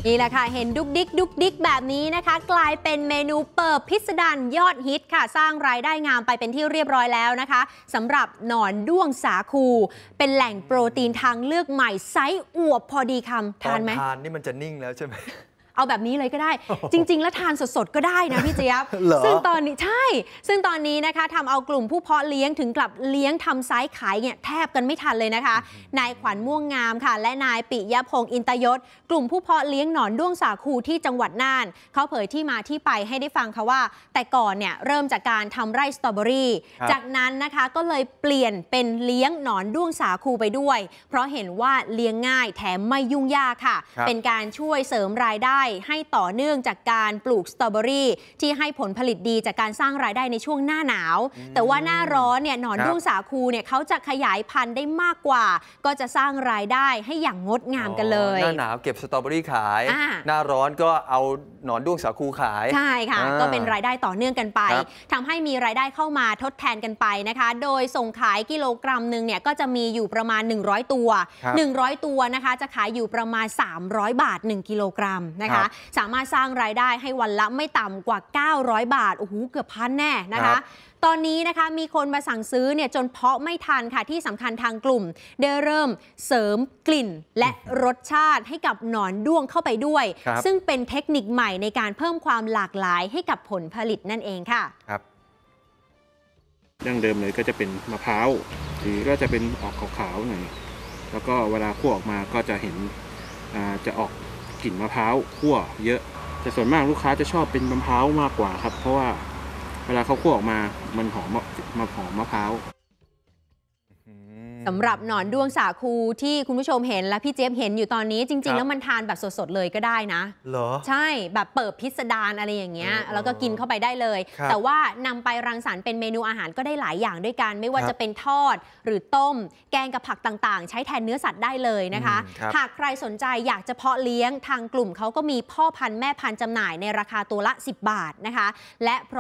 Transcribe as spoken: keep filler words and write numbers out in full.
นี่แหละค่ะเห็นดุกดิกดุกดิกแบบนี้นะคะกลายเป็นเมนูเปิบพิสดารยอดฮิตค่ะสร้างรายได้งามไปเป็นที่เรียบร้อยแล้วนะคะสำหรับหนอนด้วงสาคูเป็นแหล่งโปรตีนทางเลือกใหม่ไซส์อวบพอดีคำทานไหมทานนี่มันจะนิ่งแล้วใช่ไหมเอาแบบนี้เลยก็ได้จริงๆแล้วทานสดๆก็ได้นะพี่เจี๊ยบซึ่งตอนนี้ใช่ซึ่งตอนนี้นะคะทำเอากลุ่มผู้เพาะเลี้ยงถึงกลับเลี้ยงทำไซส์ขายเนี่ยแทบกันไม่ทันเลยนะคะนายขวัญม่วงงามค่ะและนายปิยพงศ์อินตยศกลุ่มผู้เพาะเลี้ยงหนอนด้วงสาคูที่จังหวัดน่านเขาเผยที่มาที่ไปให้ได้ฟังค่ะว่าแต่ก่อนเนี่ยเริ่มจากการทำไร่สตรอเบอรี่จากนั้นนะคะก็เลยเปลี่ยนเป็นเลี้ยงหนอนด้วงสาคูไปด้วยเพราะเห็นว่าเลี้ยงง่ายแถมไม่ยุ่งยากค่ะเป็นการช่วยเสริมรายได้ให้ต่อเนื่องเนื่องจากการปลูกสตรอเบอรี่ที่ให้ผลผลิตดีจากการสร้างรายได้ในช่วงหน้าหนาวแต่ว่าหน้าร้อนเนี่ยหนอนด้วงสาคูเนี่ยเขาจะขยายพันธุ์ได้มากกว่าก็จะสร้างรายได้ให้อย่างงดงามกันเลยหน้าหนาวเก็บสตรอเบอรี่ขายหน้าร้อนก็เอาหนอนด้วงสาคูขายใช่ค่ะก็เป็นรายได้ต่อเนื่องกันไปทำให้มีรายได้เข้ามาทดแทนกันไปนะคะโดยส่งขายกิโลกรัมหนึ่งเนี่ยก็จะมีอยู่ประมาณหนึ่งร้อยตัวหนึ่งร้อยตัวนะคะจะขายอยู่ประมาณสามร้อยบาทหนึ่งกิโลกรัมนะคะสามารถสร้างรายได้ให้วันละไม่ต่ำกว่าเก้าร้อยบาทโอ้โหเกือบพันแน่นะคะตอนนี้นะคะมีคนมาสั่งซื้อเนี่ยจนเพาะไม่ทันค่ะที่สำคัญทางกลุ่มได้เริ่มเสริมกลิ่นและรสชาติให้กับหนอนด้วงเข้าไปด้วยซึ่งเป็นเทคนิคใหม่ในการเพิ่มความหลากหลายให้กับผลผลิตนั่นเองค่ะครับดั้งเดิมเลยก็จะเป็นมะพร้าวสีก็จะเป็นออกขาวๆหน่อยแล้วก็เวลาคั่วออกมาก็จะเห็นจะออกกลิ่นมะพร้าวคั่วเยอะแต่ส่วนมากลูกค้าจะชอบเป็นมะพร้าวมากกว่าครับเพราะว่าเวลาเขาคั่วออกมามันหอมมาหอมมะพร้าวสำหรับหนอนด้วงสาคูที่คุณผู้ชมเห็นและพี่เจี๊ยบเห็นอยู่ตอนนี้จริงๆแล้วมันทานแบบสดๆเลยก็ได้นะเหรอใช่แบบเปิดพิสดารอะไรอย่างเงี้ยแล้วก็กินเข้าไปได้เลยแต่ว่านำไปรังสรรค์เป็นเมนูอาหารก็ได้หลายอย่างด้วยกันไม่ว่าจะเป็นทอดหรือต้มแกงกับผักต่างๆใช้แทนเนื้อสัตว์ได้เลยนะคะหากใครสนใจอยากจะเพาะเลี้ยงทางกลุ่มเขาก็มีพ่อพันธุ์แม่พันธุ์จำหน่ายในราคาตัวละสิบบาทนะคะและ